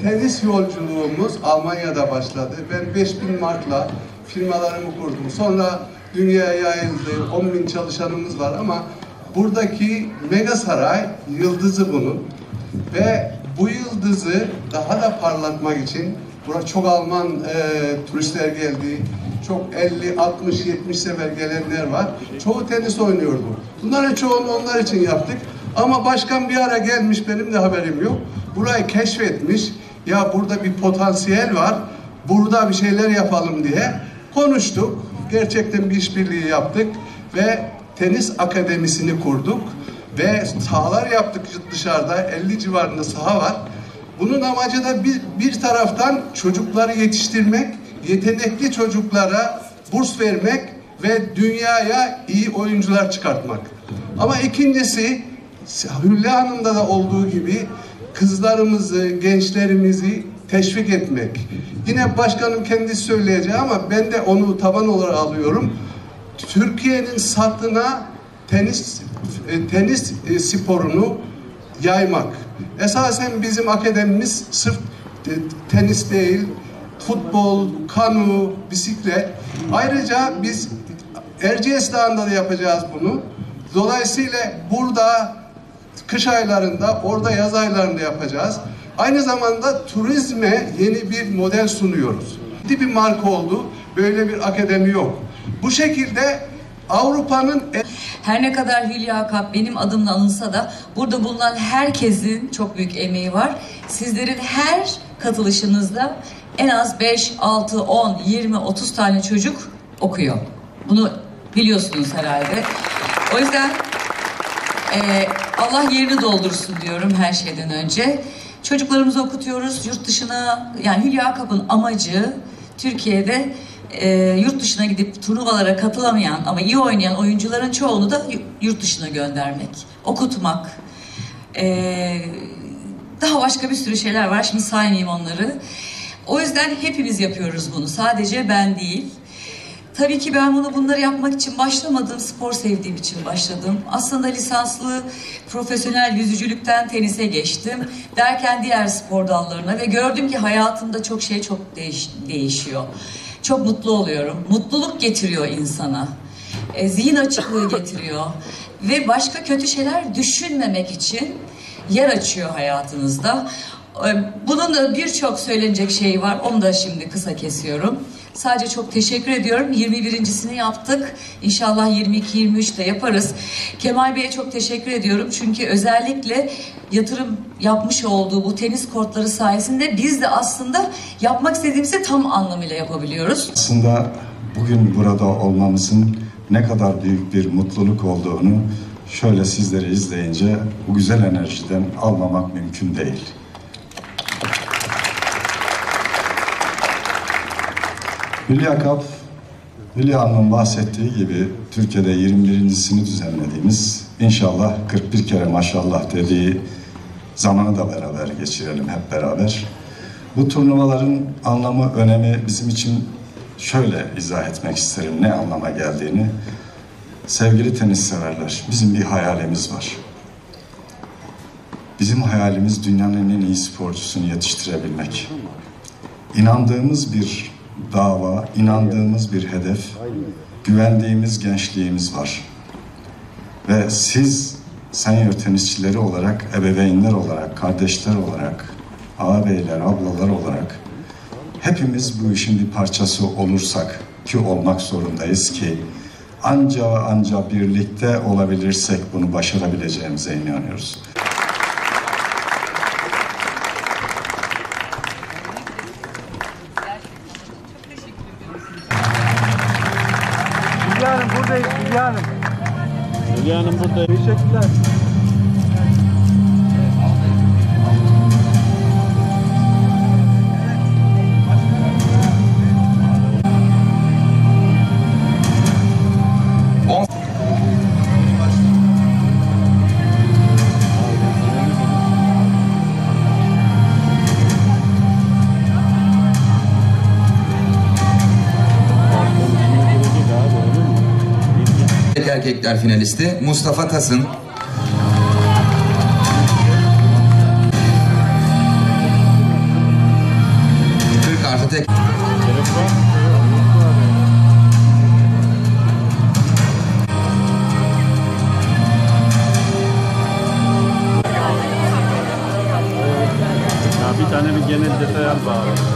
tenis yolculuğumuz Almanya'da başladı. Ben 5000 markla firmalarımı kurdum. Sonra dünyaya yayıldı. 10.000 çalışanımız var ama buradaki mega saray yıldızı bunun. Ve bu yıldızı daha da parlatmak için buraya çok Alman turistler geldi. Çok 50, 60, 70 sefer gelenler var. Çoğu tenis oynuyordu. Bunların çoğunu onlar için yaptık. Ama başkan bir ara gelmiş, benim de haberim yok. Burayı keşfetmiş. Ya burada bir potansiyel var. Burada bir şeyler yapalım diye konuştuk. Gerçekten bir işbirliği yaptık ve tenis akademisini kurduk ve sahalar yaptık dışarıda. 50 civarında saha var. Bunun amacı da bir taraftan çocukları yetiştirmek, yetenekli çocuklara burs vermek ve dünyaya iyi oyuncular çıkartmak. Ama ikincisi, Hülya Hanım'da da olduğu gibi kızlarımızı, gençlerimizi teşvik etmek. Yine başkanım kendisi söyleyecek ama ben de onu taban olarak alıyorum. Türkiye'nin satına tenis sporunu yaymak. Esasen bizim akademimiz sırf tenis değil, futbol, kanu, bisiklet. Ayrıca biz Erciyes Dağı'nda da yapacağız bunu. Dolayısıyla burada kış aylarında, orada yaz aylarında yapacağız. Aynı zamanda turizme yeni bir model sunuyoruz. Bir marka oldu, böyle bir akademi yok. Bu şekilde Avrupa'nın... Her ne kadar Hülya Cup benim adımla alınsa da burada bulunan herkesin çok büyük emeği var. Sizlerin her katılışınızda en az 5, 6, 10, 20, 30 tane çocuk okuyor. Bunu biliyorsunuz herhalde. O yüzden Allah yerini doldursun diyorum her şeyden önce. Çocuklarımızı okutuyoruz yurt dışına. Yani Hülya Cup'ın amacı Türkiye'de yurt dışına gidip turnuvalara katılamayan ama iyi oynayan oyuncuların çoğunu da yurt dışına göndermek, okutmak. Daha başka bir sürü şeyler var. Şimdi saymayayım onları. O yüzden hepimiz yapıyoruz bunu. Sadece ben değil. Tabii ki ben bunları yapmak için başlamadım. Spor sevdiğim için başladım. Aslında lisanslı profesyonel yüzücülükten tenise geçtim. Derken diğer spor dallarına ve gördüm ki hayatımda çok şey değişiyor. Çok mutlu oluyorum. Mutluluk getiriyor insana. Zihin açıklığı getiriyor. Ve başka kötü şeyler düşünmemek için yer açıyor hayatınızda. Bunun da birçok söylenecek şey var. Onu da şimdi kısa kesiyorum. Sadece çok teşekkür ediyorum. 21.sini yaptık. İnşallah 22-23'te yaparız. Kemal Bey'e çok teşekkür ediyorum. Çünkü özellikle yatırım yapmış olduğu bu tenis kortları sayesinde biz de aslında yapmak istediğimizi tam anlamıyla yapabiliyoruz. Aslında bugün burada olmamızın ne kadar büyük bir mutluluk olduğunu şöyle sizleri izleyince bu güzel enerjiden almamak mümkün değil. Hülya Cup, Hülya Hanım'ın bahsettiği gibi Türkiye'de 21.sini düzenlediğimiz, inşallah 41 kere maşallah dediği zamanı da beraber geçirelim hep beraber. Bu turnuvaların anlamı, önemi bizim için şöyle izah etmek isterim ne anlama geldiğini. Sevgili tenis severler, bizim bir hayalimiz var. Bizim hayalimiz dünyanın en iyi sporcusunu yetiştirebilmek. İnandığımız bir dava, inandığımız bir hedef, güvendiğimiz gençliğimiz var. Ve siz senior tenisçileri olarak, ebeveynler olarak, kardeşler olarak, ağabeyler, ablalar olarak hepimiz bu işin bir parçası olursak ki olmak zorundayız ki anca birlikte olabilirsek bunu başarabileceğimize inanıyoruz. Hülya Hanım buradayız, Hülya Hanım. Hülya Hanım burada. Teşekkürler. Erkekler finalisti Mustafa Tasın. detaylı bağlı.